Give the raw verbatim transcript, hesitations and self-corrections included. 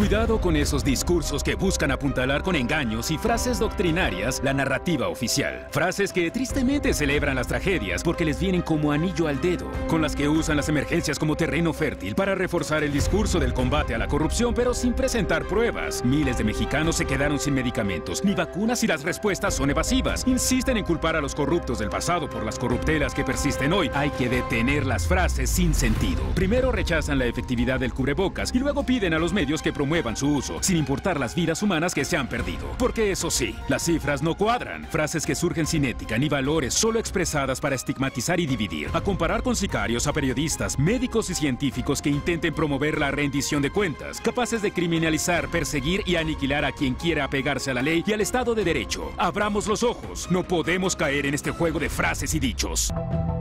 Cuidado con esos discursos que buscan apuntalar con engaños y frases doctrinarias la narrativa oficial. Frases que tristemente celebran las tragedias porque les vienen como anillo al dedo, con las que usan las emergencias como terreno fértil para reforzar el discurso del combate a la corrupción, pero sin presentar pruebas. Miles de mexicanos se quedaron sin medicamentos ni vacunas y las respuestas son evasivas. Insisten en culpar a los corruptos del pasado por las corruptelas que persisten hoy. Hay que detener las frases sin sentido. Primero rechazan la efectividad del cubrebocas y luego piden a los medios que promuevan su uso, sin importar las vidas humanas que se han perdido. Porque eso sí, las cifras no cuadran. Frases que surgen sin ética ni valores, solo expresadas para estigmatizar y dividir. A comparar con sicarios a periodistas, médicos y científicos que intenten promover la rendición de cuentas, capaces de criminalizar, perseguir y aniquilar a quien quiera apegarse a la ley y al Estado de Derecho. Abramos los ojos. No podemos caer en este juego de frases y dichos.